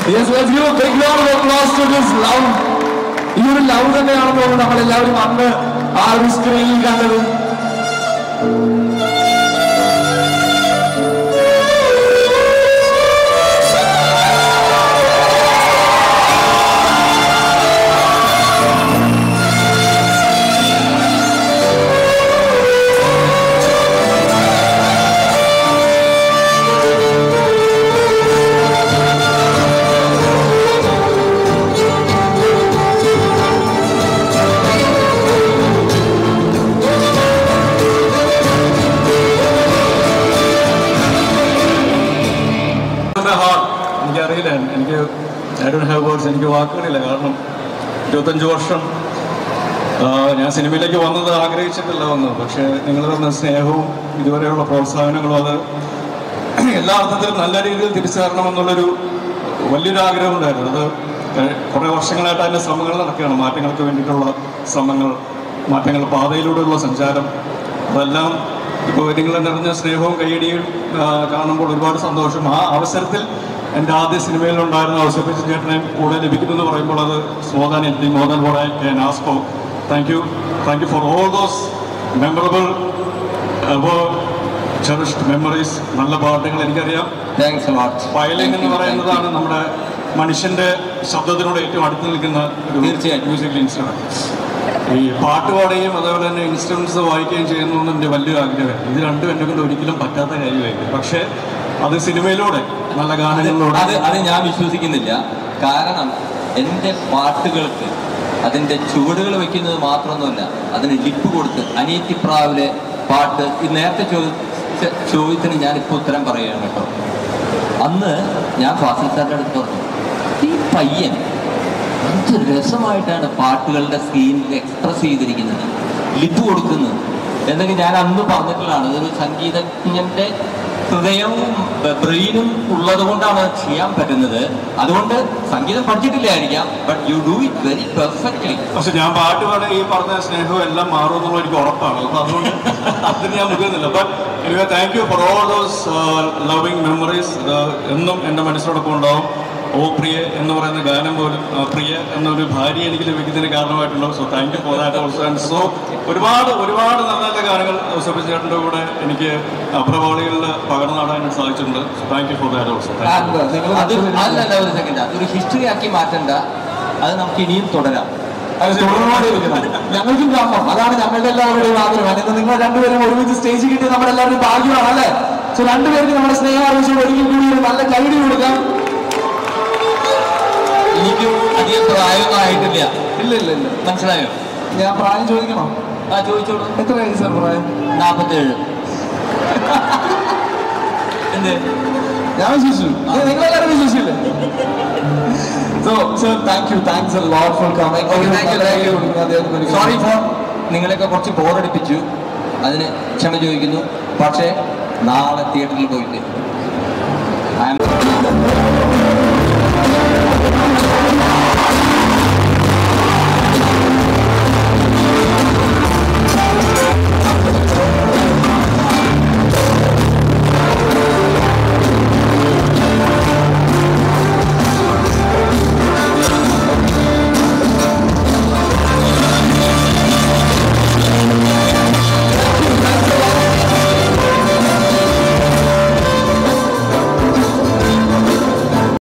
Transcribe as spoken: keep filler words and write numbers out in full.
Yes, let's give a big round of applause to this love. ഈ ഒരു love തന്നെയാണെന്ന് തോന്നുന്നു നമ്മളെല്ലാവരും അന്ന് ആ ഒരു സ്ക്രീനിൽ കണ്ടത്. എനിക്ക് ഐ ഡോണ്ട് ഹാവ് വേർഡ്സ്. എനിക്ക് വാക്കുകളില്ല. കാരണം ഇരുപത്തഞ്ച് വർഷം ഞാൻ സിനിമയിലേക്ക് വന്നത് ആഗ്രഹിച്ചിട്ടല്ല വന്നത്. പക്ഷേ നിങ്ങൾ തന്ന സ്നേഹവും ഇതുവരെയുള്ള പ്രോത്സാഹനങ്ങളും അത് എല്ലാ അർത്ഥത്തിലും നല്ല രീതിയിൽ തിരിച്ചു തരണമെന്നുള്ളൊരു വലിയൊരു ആഗ്രഹം ഉണ്ടായിരുന്നു. അത് കുറേ വർഷങ്ങളായിട്ട് അതിൻ്റെ ശ്രമങ്ങൾ നടക്കുകയാണ്. മാറ്റങ്ങൾക്ക് വേണ്ടിയിട്ടുള്ള ശ്രമങ്ങൾ, മാറ്റങ്ങൾ, പാതയിലൂടെയുള്ള സഞ്ചാരം, അതെല്ലാം ഇപ്പോൾ നിങ്ങൾ നിറഞ്ഞ സ്നേഹവും കയ്യടിയും കാണുമ്പോൾ ഒരുപാട് സന്തോഷം. ആ അവസരത്തിൽ എൻ്റെ ആദ്യ സിനിമയിലുണ്ടായിരുന്ന ഔസേപ്പച്ചൻ ചേട്ടനെ കൂടെ ലഭിക്കുമെന്ന് പറയുമ്പോൾ അത് more than anything, more than what I can ask for. Thank you thank you for all those memorable cherished memories. നല്ല പാട്ടുകൾ എനിക്കറിയാം. Thanks a lot. വയലിൻ എന്ന് പറയുന്നതാണ് നമ്മുടെ മനുഷ്യൻ്റെ ശബ്ദത്തിനോട് ഏറ്റവും അടുത്ത് നിൽക്കുന്ന ഒരു മ്യൂസിക്കൽ ഇൻസ്ട്രുമെന്റ്. ഈ പാട്ട് പാടുകയും അതേപോലെ തന്നെ ഇൻസ്ട്രുമെന്റ്സ് വായിക്കുകയും ചെയ്യുന്നതെന്ന് എൻ്റെ വലിയൊരു ആഗ്രഹം. ഇത് രണ്ടും എന്നെ കൊണ്ട് ഒരിക്കലും പറ്റാത്ത കാര്യമായിരിക്കും. പക്ഷേ അത് സിനിമയിലൂടെ നല്ല ഗാനങ്ങളിലൂടെ അത് അത് ഞാൻ വിശ്വസിക്കുന്നില്ല. കാരണം എൻ്റെ പാട്ടുകൾക്ക് അതിൻ്റെ ചുവടുകൾ വയ്ക്കുന്നത് മാത്രമൊന്നുമല്ല, അതിന് ലിപ്പ് കൊടുത്ത് അനിയത്തിപ്രാവിലെ പാട്ട് ഈ നേരത്തെ ചോദിച്ച ചോദ്യത്തിന് ഞാനിപ്പോൾ ഉത്തരം പറയുകയാണ് കേട്ടോ. അന്ന് ഞാൻ ഫാസിൽ സാറിൻ്റെ അടുത്ത് പറഞ്ഞു, ഈ പയ്യൻ എന്ത് രസമായിട്ടാണ് പാട്ടുകളുടെ സ്ക്രീനിൽ എക്സ്പ്രസ് ചെയ്തിരിക്കുന്നത്, ലിപ്പ് കൊടുക്കുന്നത് എന്നൊക്കെ ഞാൻ അന്ന് പറഞ്ഞിട്ടുള്ളതാണ്. അതൊരു സംഗീതജ്ഞൻ്റെ ഹൃദയവും ബ്രെയിനും ഉള്ളത് കൊണ്ടാണ് ചെയ്യാൻ പറ്റുന്നത്. അതുകൊണ്ട് സംഗീതം പഠിച്ചിട്ടില്ലായിരിക്കാം, but you do it very perfectly. പക്ഷെ ഞാൻ പാട്ട് പാടുക ഈ പറഞ്ഞ സ്നേഹവും എല്ലാം മാറുമെന്നുള്ള എനിക്ക് ഉറപ്പാണ്. അപ്പോൾ അതുകൊണ്ട് അതിന് ഞാൻ മുഖുന്നില്ല. But anyway thank you for all those loving memories. എന്നും എൻ്റെ മനസ്സിലോടൊപ്പം ഉണ്ടാവും. ഓ പ്രിയ എന്ന് പറയുന്ന ഗാനം പോലും പ്രിയ എന്നൊരു ഭാര്യ എനിക്ക് ലഭിക്കുന്നതിന് കാരണമായിട്ടുണ്ടാവും. So thank you for that also. And so ഒരുപാട് ഒരുപാട് നല്ല നല്ല ഗാനങ്ങൾ ഔസേപ്പച്ചൻ ചേട്ടൻ്റെ കൂടെ എനിക്ക് അപ്രവാളികളിൽ പകർന്നു നടാൻ സാധിച്ചിട്ടുണ്ട്. So thank you for that also. അതല്ല ഒരു സെക്കൻഡ്, അതൊരു ഹിസ്റ്ററി ആക്കി മാറ്റണ്ട, അത് നമുക്ക് ഇനിയും തുടരാം. ഞങ്ങൾക്കും കാണണം. അതാണ് ഞങ്ങളുടെ എല്ലാവരുടെയും ആഗ്രഹം. നിങ്ങൾ രണ്ടുപേരും ഒരുമിച്ച് സ്റ്റേജ് കിട്ടി നമ്മളെല്ലാവരും ഭാഗ്യമാണ് അല്ലേ? സോ രണ്ടുപേർക്ക് നമ്മുടെ സ്നേഹം ആവശ്യം ഒരിക്കൽ കൂടി ഒരു നല്ല കൈഡി കൊടുക്കാം. എനിക്കും അധികം പ്രായമൊന്നും ആയിട്ടില്ല. ഇല്ല ഇല്ല ഇല്ല മനസ്സിലായോ? ഞാൻ പ്രായം ചോദിക്കണോ? ആ ചോദിച്ചോളൂ. എത്ര വയസ്സ് സാർ പ്രായം? നാൽപ്പത്തേഴ്. എന്ത് ഞാൻ വിശ്വസിച്ചു, നിങ്ങളെല്ലാവരും വിശ്വസിച്ചില്ലേ? So sir thank you, thanks a lot for coming. Sorry for നിങ്ങളെയൊക്കെ കുറച്ച് ബോറടിപ്പിച്ചു, അതിന് ക്ഷമ ചോദിക്കുന്നു. പക്ഷേ നാളെ തിയേറ്ററിൽ പോയിട്ട് ഐ ആം